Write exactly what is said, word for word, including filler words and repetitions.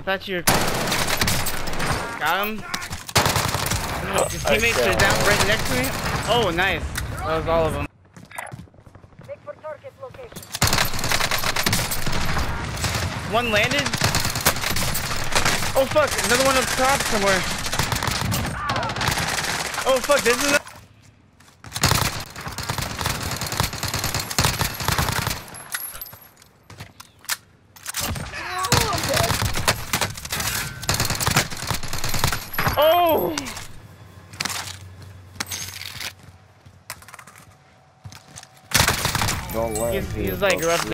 thought you were... Got him. His teammates are down right next to me. Oh, nice. That was all of them. One landed. Oh fuck, another one up top somewhere. Oh fuck, there's another. Oh! Don't land He's, here, he's like rough.